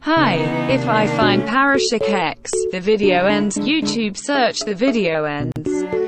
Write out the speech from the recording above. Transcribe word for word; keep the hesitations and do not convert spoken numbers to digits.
Hi, if I find ParashockX, the video ends. YouTube search the video ends.